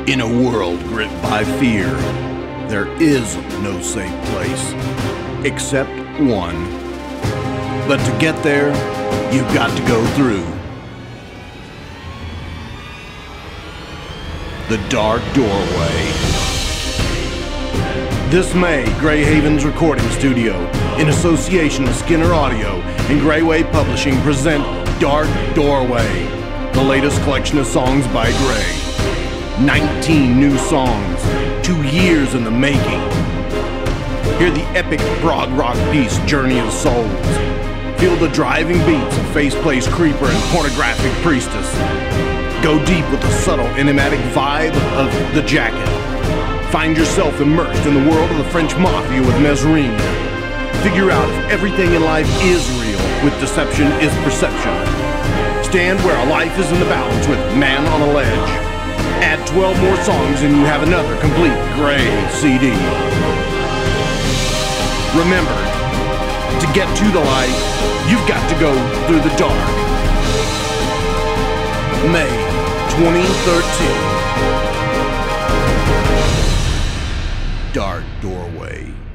In a world gripped by fear, there is no safe place, except one. But to get there, you've got to go through the Dark Doorway. This May, Grey Haven's recording studio, in association with Skinner Audio and Grayway Publishing, present Dark Doorway, the latest collection of songs by Grey. 19 new songs, 2 years in the making. Hear the epic prog rock piece, Journey of Souls. Feel the driving beats of Faceplace Creeper and Pornographic Priestess. Go deep with the subtle, enigmatic vibe of The Jacket. Find yourself immersed in the world of the French Mafia with Mesrine. Figure out if everything in life is real, with deception is perception. Stand where a life is in the balance with Man on a Ledge. Add 12 more songs and you have another complete Grey CD. Remember, to get to the light, you've got to go through the dark. May 2013. Dark Doorway.